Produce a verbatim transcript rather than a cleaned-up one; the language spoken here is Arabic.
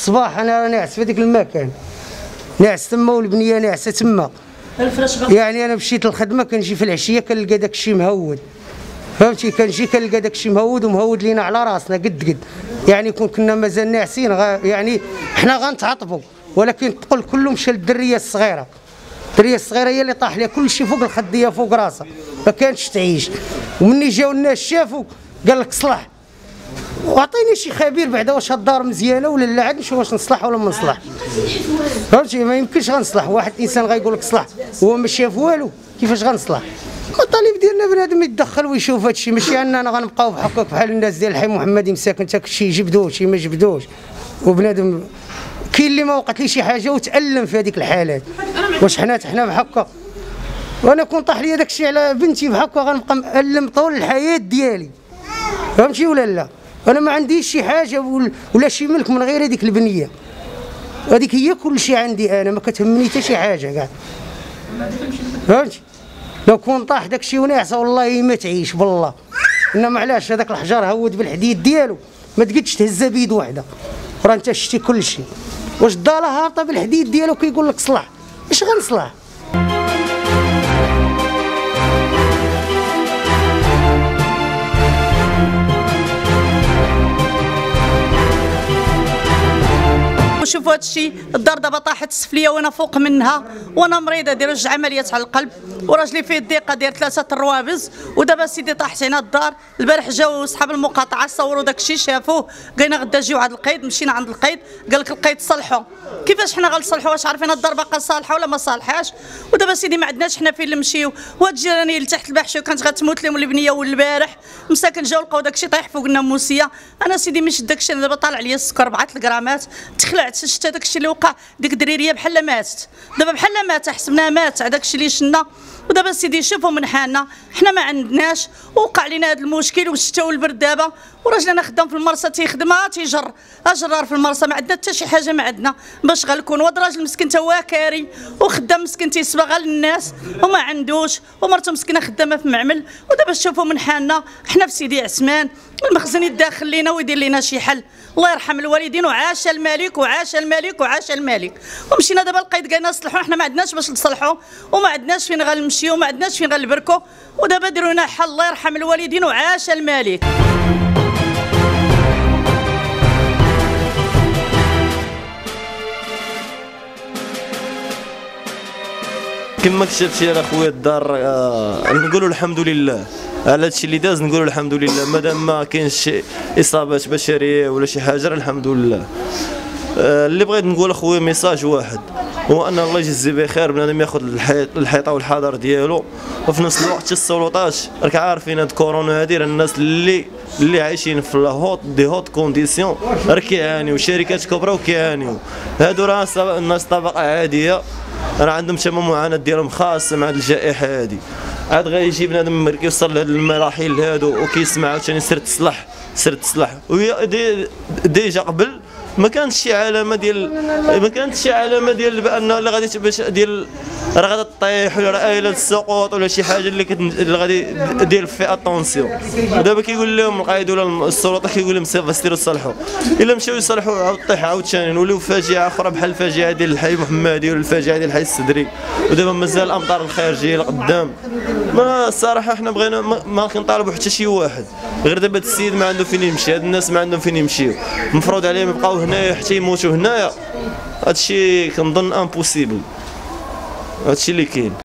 الصباح انا ناعس في ديك المكان، ناعس تما والبنيه ناعسه تما. يعني انا مشيت للخدمه كنجي في العشيه كنلقى داك الشيء مهود، فهمتي؟ كنجي كنلقى داك الشيء مهود ومهود لينا على راسنا قد قد. يعني كون كنا مازال ناعسين يعني حنا غنتعاطفوا، ولكن تقول كله مشى للدريه الصغيره. الدريه الصغيره هي اللي طاح لها كل شيء فوق الخديه فوق راسها، ما كانتش تعيش. ومني جاو الناس شافوا قال لك صلح، وعطيني شي خبير بعدا واش الدار مزيانه ولا لا، عاد نشوف واش نصلح ولا ما نصلح. فهمتي؟ ما يمكنش غنصلح، واحد الانسان غايقول لك صلح هو ما شاف والو، كيفاش غنصلح؟ الطالب ديالنا بنادم يتدخل ويشوف هادشي، ماشي اننا غنبقاو بحكاك بحال الناس ديال الحي محمدي مساكن تا كلشي يجبدوه شي ما جبدوش. وبنادم كاين اللي ما وقعت ليه شي حاجه وتالم في هذيك الحالات. واش حنا حنا بحكا وانا كون طاح لي داك الشيء على بنتي بحكا غنبقى مألم طول الحياه ديالي، فهمتي ولا لا؟ انا ما عنديش شي حاجه ولا شي ملك من غير هذيك البنيه، هذيك هي كل شيء عندي انا، ما كتهمني حتى شي حاجه كاع، فهمتي؟ لو كون طاح داك الشيء وناعسه والله ما تعيش بالله. انما علاش هذاك الحجر هود بالحديد ديالو ما تقدش تهزها بيد وحده، راه انت شتي كل شيء. واش الضاله هابطه بالحديد ديالو كيقول لك صلح، اش غنصلح؟ شوفوا هذا الشيء، الدار دابا طاحت السفليه وانا فوق منها، وانا مريضه دايره جوج عمليات على القلب، وراجلي فيه الضيقه داير ثلاثه الروابز، ودابا سيدي طاحت هنا الدار. البارح جاو صحاب المقاطعه صوروا داك الشيء شافوه، قلنا غدا نجيو عند القيد، مشينا عند القيد قال لك القيد صلحوا. كيفاش حنا غنصلحوا؟ واش عارفين الدار باقا صالحه ولا ما صالحاش؟ ودابا سيدي ما عندناش حنا فين نمشيو. وهاد الجيراني اللي تحت البحشي كانت غتموت لهم البنيه والبارح مساكن جاو لقاو داك الشيء طايح فوق الناموسيه. انا سيدي مش داك الشيء، دابا طالع عليا السكر أربعة الغرامات، تخلعت شفت داك الشيء اللي وقع، ديك الدريريه بحال ماتت، دابا بحال مات حسبناها مات على داك الشيء اللي شنا. ودابا سيدي شوفوا من حالنا، حنا ما عندناش، وقع لنا هذا المشكل والشتا والبرد دابا. وراجلنا خدام في المرسى تيخدم تيجر اجرار في المرسى، ما عندنا حتى شي حاجه ما عندنا باش غنكون. وهذا الراجل مسكين تا هو كاري وخدام مسكين تيسبغ غير للناس وما عندوش، ومرته مسكينه خدامه في معمل. ودابا شوفوا من حالنا، حنا في سيدي عثمان المخزن يداخل لينا ويدير لنا شي حل. الله يرحم الوالدين وعاش الملك وعاش الملك وعاش الملك. ومشينا دابا القيد قالنا صلحوا، حنا ما عندناش باش نصلحوا وما عندناش فين غنمشيو وما عندناش فين غنبركوا، ودابا ديروا لنا حل. الله يرحم الوالدين وعاش الملك. كما كتبتي يا خويا الدار، آه نقولوا الحمد لله على هادشي اللي داز، نقولوا الحمد لله مادام ما كاينش شي اصابات بشريه ولا شي حاجه، الحمد لله. آه اللي بغيت نقول اخويا ميساج واحد، هو ان الله يجزي بخير بنادم ياخذ الحيطه والحذر ديالو، وفي نفس الوقت السلطات راك عارفين هاد كورونا هادي راه الناس اللي اللي عايشين في لاهوت دي هوت كونديسيون راه كيعانيو، شركات كبرى وكيعانيو. هادو راه الناس طبقه عاديه راه عندهم تما معاناه ديالهم خاصه مع الجائحه هادي. عاد غيجي بنادم كيوصل لهاد المراحل هادو وكيسمع عاوتاني سير تصلح سير تصلح، وهي دي ديجا قبل ما كانتش شي علامه ديال ما كانتش شي علامه ديال بان لا غادي باش ديال راه غادا طيح ولا راه قايله السقوط ولا شي حاجه اللي, اللي غادي دير فيها اتونسيون. ودابا كيقول لهم القايد ولا السلطه كيقول لهم سير سيروا صلحوا، الا مشاو يصلحوا عاود طيح عاوتاني نوليو فاجعه اخرى بحال الفاجعه ديال الحي محمدي ولا الفاجعه ديال الحي السدري. ودابا مازال الامطار الخارجيه لقدام. ما الصراحه حنا بغينا ما كنطالبوا حتى شي واحد، غير دابا السيد ما عنده فين يمشي، هاد الناس ما عندهم فين يمشيو، المفروض عليهم يبقاو هنايا حتى يموتوا هنايا. هادشي كنظن امبوسيبل، هادشي اللي كاين.